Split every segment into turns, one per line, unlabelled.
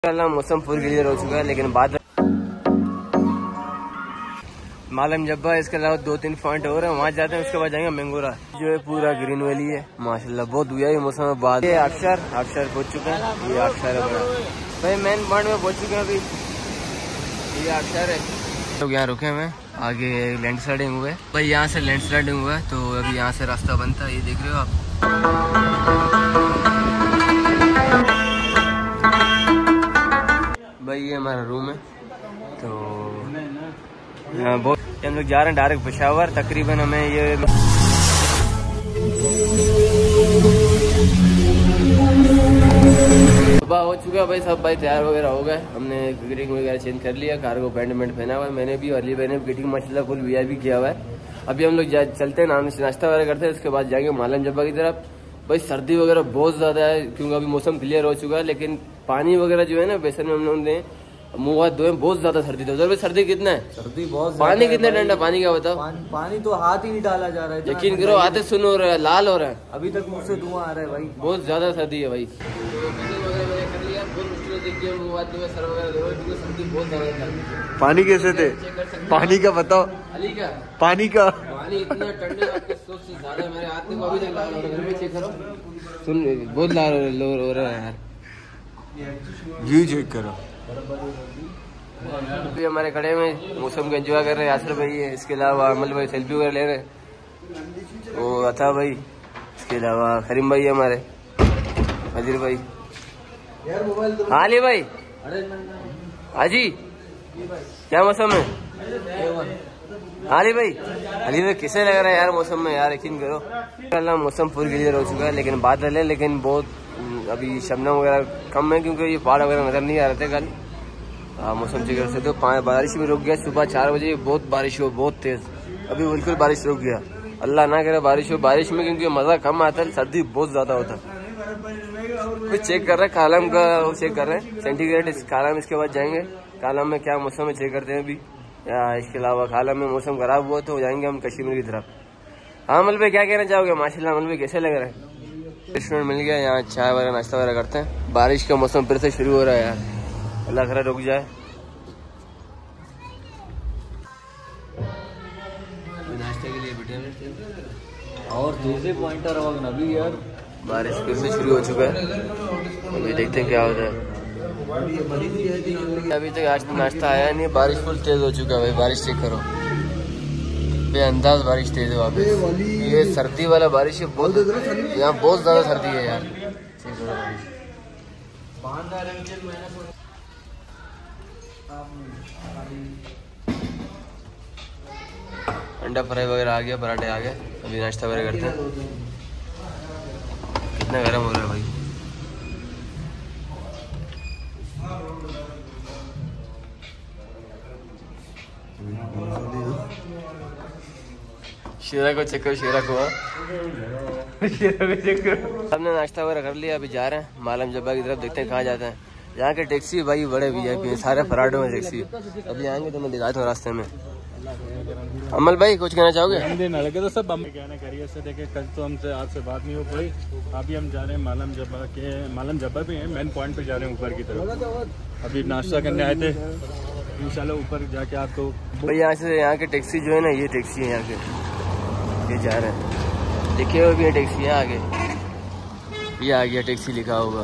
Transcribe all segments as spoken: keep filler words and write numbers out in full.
मौसम पूरी क्लियर हो चुका है, लेकिन बाद मालम जब्बा इसके अलावा दो तीन पॉइंट और है, वहाँ जाते हैं। उसके बाद जाएंगे मैंगोरा जो है पूरा ग्रीन वैली है माशाल्लाह, बहुत हुआ है मौसम में। बाद ये अक्षर अक्षर पहुँच चुके हैं, ये अक्षर है भाई मेन पॉइंट में पहुँच चुके हैं अभी, ये अक्षर है। लोग यहाँ रुके हुए हैं, आगे लैंड स्लाइडिंग हुआ है भाई, यहाँ से लैंड स्लाइडिंग हुआ है तो अभी यहाँ से रास्ता बनता है, ये देख रहे हो आप। भाई ये हमारा रूम है, तो यहाँ बहुत हम लोग जा रहे हैं डायरेक्ट पेशावर। तकरीबन हमें ये सुबह हो चुका भाई, सब भाई तैयार वगैरह हो गए, हमने ग्रीटिंग वगैरह चेंज कर लिया, कार को पैंट वेंट पहना हुआ है मैंने भी, अली भाई ने ग्रीटिंग माशाल्लाह फुल वी आई पी किया हुआ है। अभी हम लोग चलते हैं, नाश्ता वगैरह करते हैं, उसके बाद जाएंगे मालम जब्बा की तरफ। भाई सर्दी वगैरह बहुत ज़्यादा है क्योंकि अभी मौसम क्लियर हो चुका है, लेकिन पानी वगैरह जो है ना बेसन में हम लोग दें मुँह हाथ धोए, बहुत ज्यादा सर्दी थी उधर। सर्दी कितना है? सर्दी बहुत, पानी कितना ठंडा? पानी का बताओ। पानी, पानी तो हाथ ही नहीं डाला जा रहा है, यकीन करो हाथ सुन हो रहा है, लाल हो रहा है, अभी तक मुंह से धुआं आ रहा है भाई, बहुत ज्यादा सर्दी है भाई।
पानी कैसे थे? पानी का बताओ,
अली का
पानी का
पानी इतना ठंडा आपके सोच से ज्यादा मेरे हाथ में अभी तक लाल हो रहा है, चेक करो, सुन बहुत लाल हो रहा है यार,
जी चेक करो।
अभी हमारे खड़े में मौसम को एंजॉय कर रहे हैं यासर भाई है, इसके अलावा अमल भाई सेल्फी वगैरह ले रहे हैं, वो अता भाई, इसके अलावा करीम भाई है हमारे, अजीर भाई, हाली भाई, हाजी क्या मौसम है? हाली भाई, अली भाई कैसे लग रहा है यार मौसम में यार, यकीन करो अल्लाह मौसम पूरी क्लियर हो चुका है, लेकिन बादल है, लेकिन बहुत अभी शबनम वगैरह कम है क्योंकि ये पहाड़ वगैरह नजर नहीं आ रहे थे कल। हाँ मौसम चेक कर सकते हो, तो बारिश भी रुक गया, सुबह चार बजे बहुत बारिश हो, बहुत तेज, अभी बिल्कुल बारिश रुक गया। अल्लाह ना करे बारिश हो, बारिश में क्योंकि मजा कम आता है, सर्दी बहुत ज्यादा होता है। कुछ चेक कर रहे हैं कालम का, वो चेक कर रहे हैं सेंटीग्रेड इस कालम, इसके बाद जाएंगे कालम में क्या मौसम है चेक करते हैं अभी। या इसके अलावा कालम में मौसम खराब हुआ तो जाएंगे हम कश्मीर की तरफ। हाँ मल भाई क्या कहना चाहोगे? माशाल्लाह मल भाई कैसे लग रहा है? रेस्टोरेंट मिल गया, यहाँ चाय वगैरह नाश्ता वगैरह करते हैं। बारिश का मौसम फिर से शुरू हो रहा है यार, अल्लाह करे रुक जाए। नाश्ते के लिए बैठे और दूसरे पॉइंटर होगा अभी यार, बारिश फिर से शुरू हो चुका है, अभी देखते हैं क्या होता है। अभी तक आज नाश्ता आया नहीं, बारिश फुल तेज हो चुका है भाई, बारिश चेक करो, बेअंदाज बारिश तेज है वहाँ पे, ये सर्दी वाला बारिश है, बहुत यहाँ बहुत ज्यादा सर्दी है यार। अंडा फ्राई वगैरह आ गया, पराठे आ गए, अभी नाश्ता वगैरह करते हैं। कितना गर्म हो रहा है भाई, शेरा को चेक करो, शेरा को शेरा को चेक करो। हमने नाश्ता वगैरह कर लिया, अभी जा रहे हैं मालम जब्बा की तरफ, देखते हैं कहाँ जाते हैं। यहाँ के टैक्सी भाई बड़े वी आई पी है, सारे फराडो में टैक्सी, अभी आएंगे तो मैं दिखाता हूँ रास्ते में। अमल भाई कुछ कहना चाहोगे?
तो सब हम कहना करिए से देखे, कल तो हमसे आज से बात नहीं हो पाई, अभी हम जा रहे हैं मालम जब्बा के, मालम जब्बा भी है, मेन पॉइंट पे जा रहे हैं ऊपर की तरफ, अभी नाश्ता करने आए थे, इंशाल्लाह ऊपर जाके आपको
भाई यहाँ से यहाँ के टैक्सी जो है ना, ये टैक्सी है यहाँ के, ये जा रहे हैं, देखिए अभी ये टैक्सी है आगे, ये आ गया टैक्सी लिखा होगा।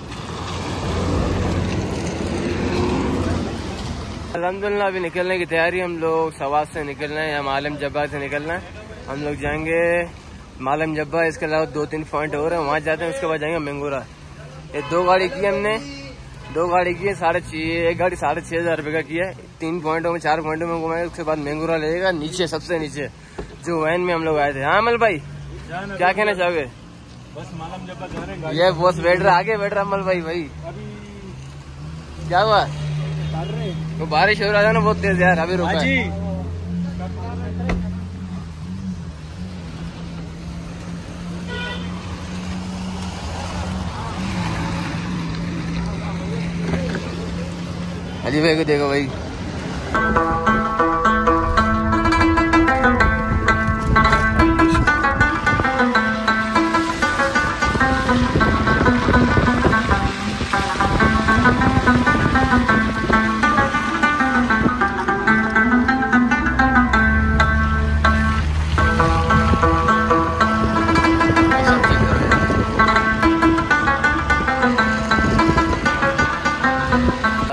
अल्हम्दुलिल्लाह अभी निकलने की तैयारी, हम लोग सवाद से निकलना है या मालम जब्बा से निकलना है। हम लोग जाएंगे मालम जब्बा, इसके अलावा दो तीन पॉइंट और है, वहाँ जाते हैं, उसके बाद जाएंगे मैंगोरा। ये दो गाड़ी की हमने, दो गाड़ी की है, साढ़े छः, एक गाड़ी साढ़े छः हज़ार रुपये का किया है, तीन पॉइंटों में चार पॉइंटों में घुमाएंगे, उसके बाद मैंगोरा लगेगा नीचे, सबसे नीचे जो वैन में हम लोग आए थे। हाँ अमल भाई क्या कहना चाहोगे?
बस मालम जब्बा जा रहे हैं,
ये बॉस बैठ रहा, आगे बैठ रहा अमल भाई। भाई क्या हुआ? वो बारिश हो रहा था ना बहुत तेज यार, अभी रुका है। अली भाई को देखो भाई,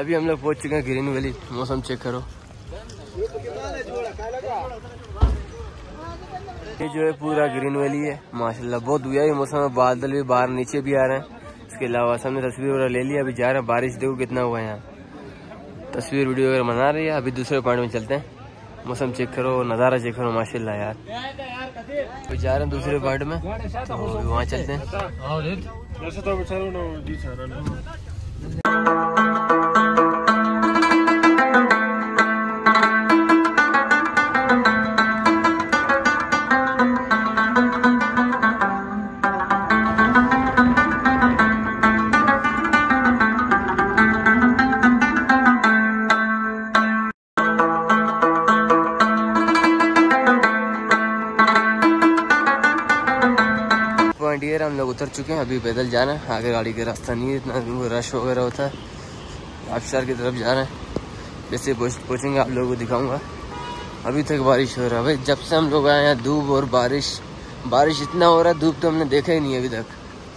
अभी हम लोग पहुंच चुके हैं ग्रीन वैली। मौसम चेक करो, ये जो है पूरा ग्रीन वैली है माशाल्लाह। बहुत बढ़िया ही मौसम है, बादल भी बाहर नीचे भी आ रहे हैं। इसके अलावा हमने तस्वीर वगैरह ले लिया, अभी जा रहे हैं। बारिश देखो कितना हुआ है यहाँ, तस्वीर वीडियो वगैरह बना रही है। अभी दूसरे पॉइंट में चलते हैं, मौसम चेक करो, नज़ारा चेक करो माशाल्लाह यार। अभी जा रहे हैं दूसरे पॉइंट में, तो वहाँ चलते हैं। हम लोग उतर चुके हैं, अभी पैदल जा रहे हैं। आगे गाड़ी का रास्ता नहीं है, इतना रश वगैरह होता है। आबशार की तरफ जा रहे हैं, जैसे पहुँचेंगे आप लोगों को दिखाऊंगा। अभी तक बारिश हो रहा है भाई, जब से हम लोग आए हैं धूप और बारिश। बारिश इतना हो रहा है, धूप तो हमने देखा ही नहीं अभी तक।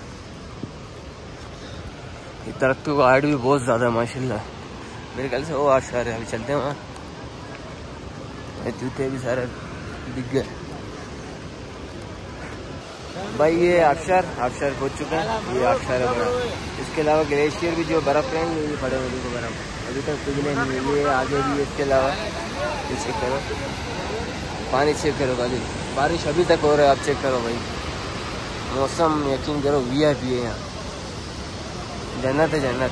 दरख्तों का हाइट भी बहुत ज़्यादा है माशाल्लाह। मेरे ख्याल से वो आबशार है, अभी चलते हैं वहाँ। जूते भी सारे दिख गए भाई। ये आबशार आबशार पहुंच चुका है, ये आबशार है बड़ा। इसके अलावा ग्लेशियर भी जो बर्फ़ है ये पड़े हुए को बर्फ़ अभी तक पिघले नहीं है। ये आगे भी, इसके अलावा ये चेक करो, पानी चेक करो भाई। बारिश अभी तक हो रहा है, आप चेक करो भाई। मौसम यकीन करो वी आई पी है यहाँ, जन्नत है जन्नत।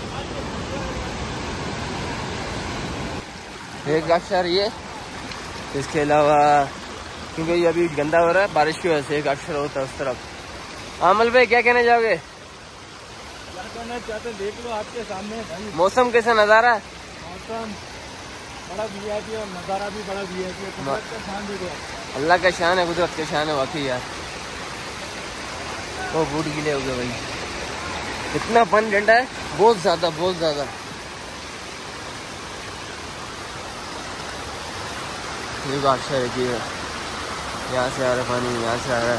एक आबशार ये, इसके अलावा क्योंकि ये अभी गंदा हो रहा है बारिश की वजह से, एक अक्षर होता है उस तरफ। आमल भाई क्या कहने जाओगे?
क्या कहना चाहते देख लो आपके सामने।
मौसम कैसा नज़ारा है?
मौसम बड़ा वीआईपी और नज़ारा भी बड़ा वीआईपी है। कुदरत का शान देखो,
अल्लाह का शान है, कुदरत का शान है वाकई यार। वो बूट गीले हो गए भाई, इतना पानी ठंडा है, बहुत ज़्यादा बहुत ज़्यादा। ये अक्षर है कि यहाँ से आ रहा है पानी, यहाँ से आ रहा है।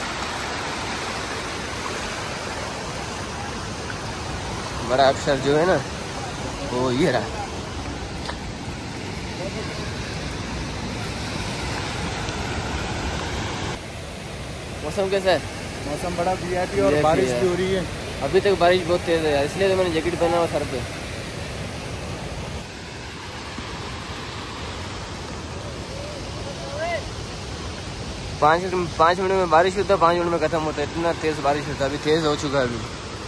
बड़ा अक्षर जो है ना वो ये रहा। मौसम कैसा है?
मौसम बड़ा वीआईपी और बारिश भी हो रही है।
अभी तक बारिश बहुत तेज है, इसलिए तो मैंने जैकेट पहना हुआ सर पे। पाँच पाँच मिनट में बारिश होता है, पाँच मिनट में खत्म होता है, इतना तेज बारिश होता है। अभी तेज हो चुका है अभी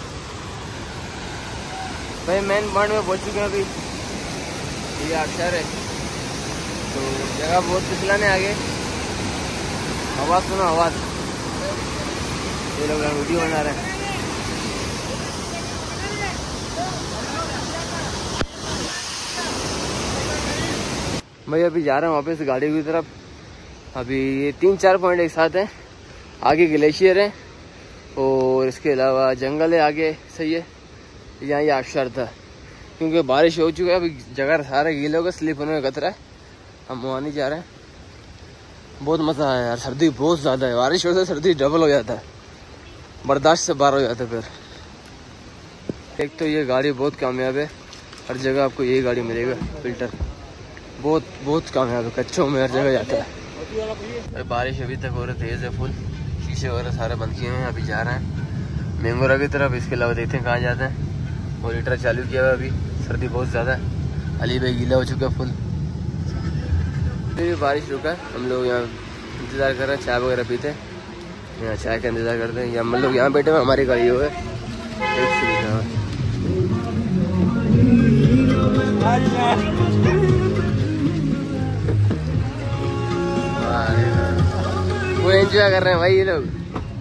भाई। मेन पॉइंट में पहुंच चुके हैं अभी, ये आबशार है। तो जगह बहुत फिसलाने आगे, आवाज़ सुनो आवाज़। ये लोग वीडियो बना रहे हैं। भाई अभी जा रहे हैं वापस गाड़ी की तरफ। अभी ये तीन चार पॉइंट एक साथ हैं। आगे ग्लेशियर है और इसके अलावा जंगल है आगे, सही है। यहाँ ये आबशार था, क्योंकि बारिश हो चुका है, अभी जगह सारे गीले हो गए, स्लिप होने का खतरा है। हम वहाँ नहीं जा रहे हैं। बहुत मज़ा आया यार, सर्दी बहुत ज़्यादा है, बारिश हो जाए सर्दी डबल हो जाता है, बर्दाश्त से बाहर हो जाता है फिर। एक तो ये गाड़ी बहुत कामयाब है, हर जगह आपको यही गाड़ी मिलेगा। फिल्टर बहुत बहुत कामयाब है, कच्चों में हर जगह जाता है। बारिश अभी तक हो रही तेज़ है फुल, शीशे वगैरह सारे बंद किए हैं। अभी जा रहे हैं मैंगोरा की तरफ। इसके अलावा देखते हैं कहाँ जाते हैं। वो लीटर चालू किया हुआ है अभी, सर्दी बहुत ज़्यादा है। अली भाई गीला हो चुका है फुल। फिर बारिश रुका है, हम लोग यहाँ इंतज़ार कर रहे हैं, चाय वगैरह पीते हैं, यहाँ चाय का इंतज़ार करते हैं। हम लोग यहाँ बैठे हुए, हमारी गाड़ी हो है वो एंजॉय कर रहे हैं भाई ये लोग।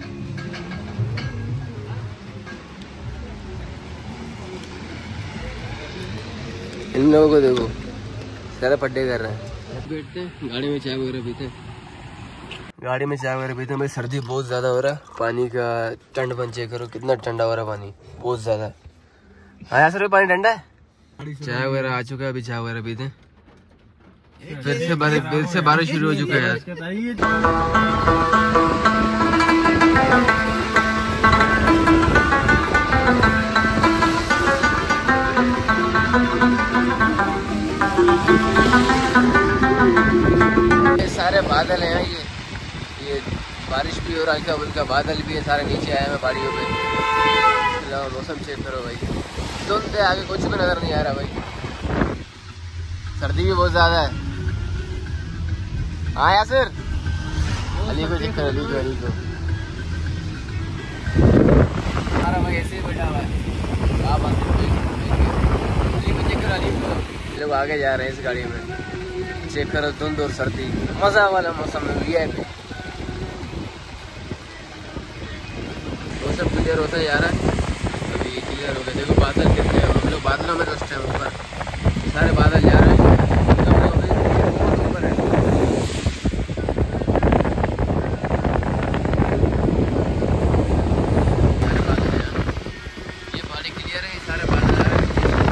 इन लोगों को देखो सारे पड्डे कर रहे हैं। बैठते हैं गाड़ी में, चाय वगैरह पीते हैं। गाड़ी में चाय वगैरह पीते हैं भाई। सर्दी बहुत ज़्यादा हो रहा है, पानी का ठंडपन चेक करो कितना ठंडा हो रहा है पानी, बहुत ज़्यादा। हाँ सर पानी ठंडा है। चाय वगैरह आ चुका है, अभी चाय वगैरह पीते हैं। फिर से बारिश फिर से बारिश शुरू हो चुका है यार। बादल हैं ये ये बारिश भी हो रहा है, हल्का फुल्का बादल भी है, सारे नीचे आए हैं पहाड़ियों पे। मौसम चेक करो भाई, धुंध है, आगे कुछ भी नज़र नहीं आ रहा भाई, सर्दी भी बहुत ज़्यादा है। हाँ यासिर, अली को चेक करो, अली को अली को हमारा भाई ऐसे ही बैठा हुआ है। आप अली को चेक करो, अली को। लोग आगे जा रहे हैं इस गाड़ी में, चेक करो धुंध और सर्दी, मज़ा वाला मौसम में भी है। मौसम क्लियर होता जा रहा है, अभी क्लियर हो गया। देखो बादल कितने हैं, हम लोग बादलों में दोस्त हैं, ऊपर सारे बादल जा रहे हैं, बहुत ऊपर है। सारे बादल हैं, ये पानी क्लियर है, सारे बादल आ रहे हैं।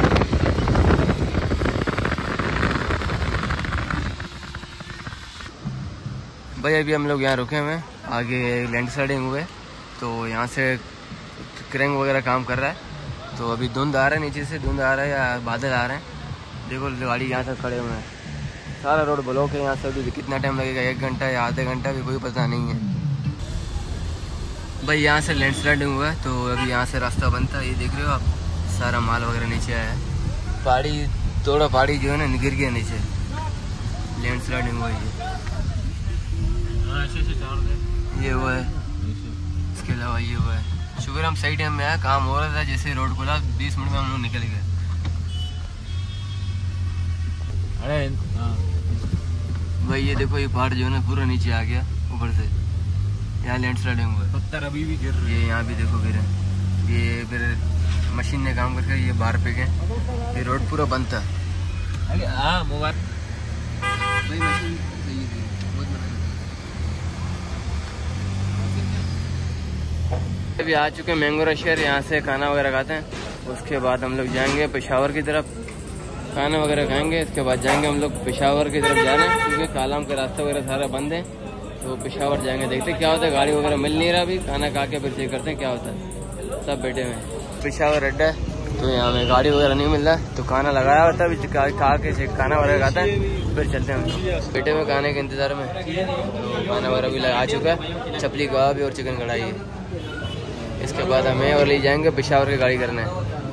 भाई अभी हम लोग यहाँ रुके हुए हैं, आगे लैंड स्लाइडिंग हुए, तो यहाँ से क्रेंग वगैरह काम कर रहा है। तो अभी धुंध आ रहा है, नीचे से धुंध आ रहा है या बादल आ रहे हैं। देखो गाड़ी यहाँ तक खड़े हुए हैं, सारा रोड ब्लॉक है। यहाँ से अभी कितना टाइम लगेगा, एक घंटा या आधे घंटा भी कोई पता नहीं है। भाई यहाँ से लैंड स्लाइडिंग हुआ है, तो अभी यहाँ से रास्ता बनता है। ये देख रहे हो आप, सारा माल वगैरह नीचे आया है। पहाड़ी थोड़ा पहाड़ी जो है ना गिर गया नीचे, लैंड स्लाइडिंग हुआ है। ये हुआ है, इसके अलावा ये हुआ है। शुक्र हम सही टाइम में आया, काम हो रहा था, जैसे रोड खुला बीस मिनट में हम लोग निकल गए। अरे भाई ये देखो, ये पहाड़ जो है ना पूरा नीचे आ गया ऊपर से, यहाँ लैंड स्लाइडिंग हुआ है। पत्थर अभी भी गिर रहे हैं, ये यहाँ भी देखो गिरे। ये फिर मशीन ने काम करके ये बाहर पे गए, ये रोड पूरा बंद था। हाँ मोबाइल भाई मशीन अभी आ चुके हैं मैंगोरा शहर। यहाँ से खाना वगैरह खाते हैं, उसके बाद हम लोग जाएंगे पेशावर की तरफ, खाना वगैरह खाएंगे। इसके बाद जाएंगे हम लोग पेशावर की तरफ जाना है, क्योंकि कालाम के रास्ते वगैरह सारा बंद है। तो पेशावर जाएंगे, देखते हैं क्या होता है। गाड़ी वगैरह मिल नहीं रहा, अभी खाना खा के फिर चेक करते हैं क्या होता है। सब बैठे हुए हैं, पेशावर अड्डा है, तो यहाँ में गाड़ी वगैरह नहीं मिल रहा, तो खाना लगाया होता है। अभी खा के चेक खाना वगैरह खाता है, फिर चलते हैं हम लोग। बैठे हुए खाने के इंतज़ार में, तो खाना वगैरह भी आ चुका है, चपली कबाब और चिकन कढ़ाई है। इसके बाद हमें और ले जाएंगे पेशावर की गाड़ी करना है।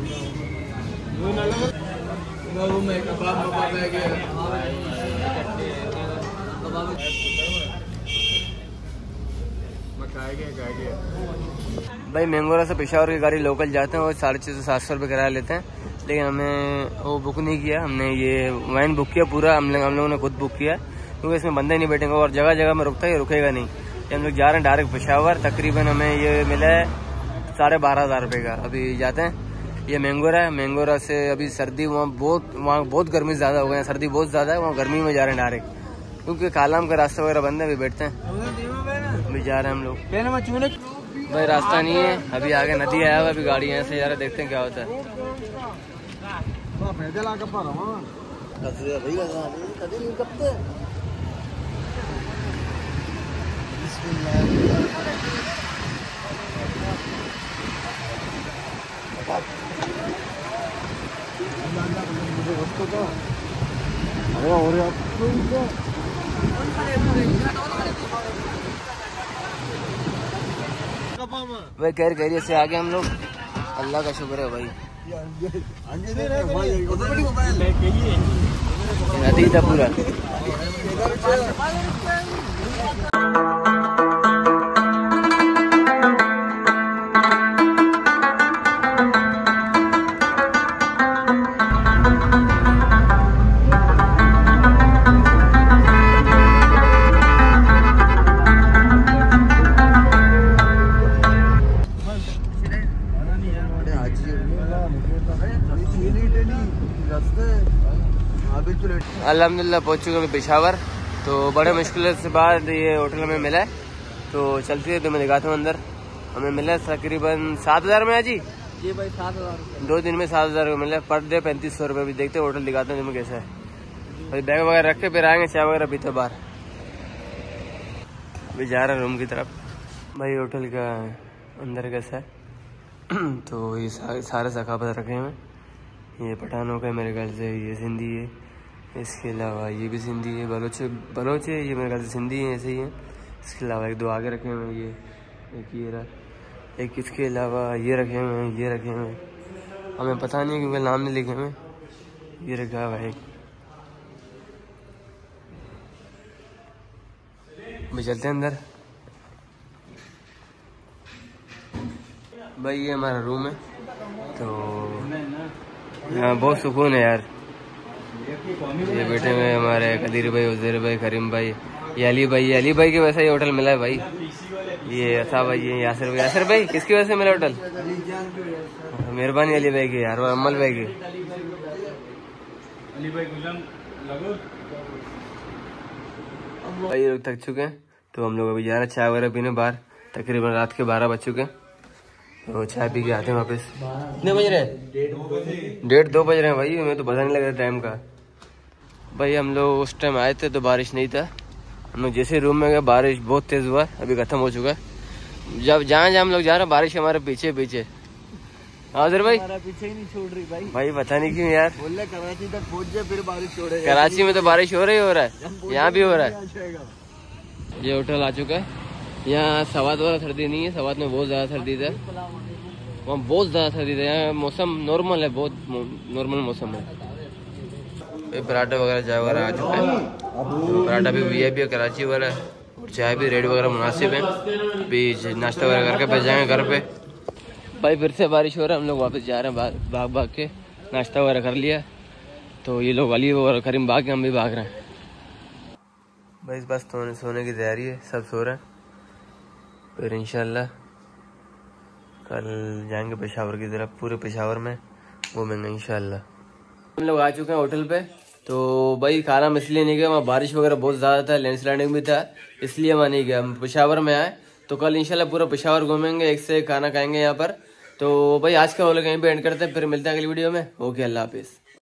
भाई मैंगोरा से पेशावर की गाड़ी लोकल जाते हैं और साढ़े छः सौ सात सौ रुपये किराया लेते हैं, लेकिन हमने वो बुक नहीं किया। हमने ये वैन बुक किया पूरा, हम हम लोगों ने खुद बुक किया, क्योंकि इसमें बंदे नहीं बैठेंगे और जगह जगह में रुकता है, रुकेगा नहीं। हम लोग जा रहे हैं डायरेक्ट पेशावर। तकरीबन हमें ये मिला है साढ़े बारह हज़ार रुपये का। अभी जाते हैं, ये मैंगोरा है। मैंगोरा से अभी सर्दी, वहाँ बहुत वहाँ बहुत गर्मी ज़्यादा हो गई है, सर्दी बहुत ज़्यादा है, वहाँ गर्मी में जा रहे हैं डायरेक्ट, क्योंकि कालाम का रास्ता वगैरह बंद है। अभी बैठते हैं, अभी जा रहे हैं हम लोग। भाई रास्ता नहीं है, अभी आगे नदी आया हुआ, अभी गाड़ी यहाँ से जा रहा है, देखते हैं क्या होता है। भाई खैर खैरियत से आगे हम लोग, अल्लाह का शुक्र है भाई। नदी था पूरा। अल्हम्दुलिल्लाह पहुँच चुके हैं पेशावर। तो बड़े मुश्किल से बाद ये होटल में मिला है, तो चलती है तो मैं दिखाता हूँ अंदर। हमें मिला तकरीबन सात हज़ार में है जी जी भाई, सात हज़ार दो दिन में सात हज़ार का मिला पर डे, पैंतीस सौ रुपये। भी देखते हैं होटल दिखाते हैं तुम्हें कैसा है। भाई बैग वगैरह रख के फिर आएंगे, चाय वगैरह पीते बाहर। अभी जा रहे हैं रूम की तरफ। भाई होटल का अंदर कैसा है तो ये सारे सकाफत रखे हुए, ये पठानों का मेरे ख्याल से, ये सिंधी है, इसके अलावा ये भी सिंधी है, बलोच बलोच है, ये मेरे ख्याल से सिंधी है, ऐसे ही है। इसके अलावा एक दो आगे रखे हुए हैं, ये एक ये रहा, एक इसके अलावा ये रखे हुए हैं, ये रखे हुए हैं, हमें पता नहीं क्योंकि नाम नहीं लिखे हुए। ये रखा हुआ है एक। भाई चलते हैं अंदर। भाई ये हमारा रूम है, तो यहाँ बहुत सुकून है यार। ये बैठे हुए हमारे कदीर भाई, उजैर भाई, करीम भाई, ये अली भाई। ये अली भाई की वजह से ये होटल मिला है भाई। ये असा भाई, ये यासिर भाई। यासिर भाई किसकी वजह से मिला होटल? मेहरबानी अली भाई की यार, और अम्मल भाई की।
अली भाई
भाई लोग थक चुके हैं, तो हम लोग अभी जा रहे हैं चाय वगैरह पीने बाहर। तकरीबन रात के बारह बज चुके हैं, तो चाय पी के आते हैं वापस। कितने बज रहे हैं? डेढ़ दो बज रहे हैं भाई, हमें तो पता नहीं लग रहा टाइम का। भाई हम लोग उस टाइम आए थे तो बारिश नहीं था, हम लोग जैसे रूम में गए बारिश बहुत तेज हुआ, अभी खत्म हो चुका है। जब जहाँ जहाँ हम लोग जा रहे हैं बारिश हमारे पीछे पीछे। हाँ उधर भाई
पीछे ही नहीं छोड़ रही भाई।
भाई पता नहीं क्यों यार,
बोल रहे कराची तक पहुंच जाए फिर बारिश छोड़े।
कराची में तो बारिश हो रही हो रहा है, यहाँ भी हो रहा है। ये होटल आ चुका है। यहाँ सवाद वाला सर्दी नहीं है, सवाद में बहुत ज़्यादा सर्दी था, वहाँ बहुत ज़्यादा सर्दी था। यहाँ मौसम नॉर्मल है, बहुत नॉर्मल मौसम है। पराठा वगैरह चाय वगैरह आ चुका है, तो पराठा भी वी आई पी है कराची वाला है, और चाय भी रेट वगैरह मुनासिब है। अभी नाश्ता वगैरह करके फिर जाएंगे घर पे। भाई फिर से बारिश हो रहा है, हम लोग वापस जा रहे हैं भाग भाग के। नाश्ता वगैरह कर लिया, तो ये लोग अली और करीम भाग के, हम भी भाग रहे हैं। भाई बस सोने सोने की तैयारी है, सब सो रहे हैं। फिर इंशाल्लाह कल जाएंगे पेशावर की तरफ, पूरे पेशावर में घूमेंगे इंशाल्लाह। हम लोग आ चुके हैं होटल पे, तो भाई खाना हम इसलिए नहीं गया, वहाँ बारिश वगैरह बहुत ज़्यादा था, लैंडस्लाइडिंग भी था, इसलिए वहाँ नहीं गया। हम पेशावर में आए, तो कल इंशाल्लाह पूरा पेशावर घूमेंगे, एक से एक खाना खाएंगे यहाँ पर। तो भाई आज का व्लॉग यहीं पे एंड करते हैं, फिर मिलते हैं अगली वीडियो में। ओके, अल्लाह हाफिज़।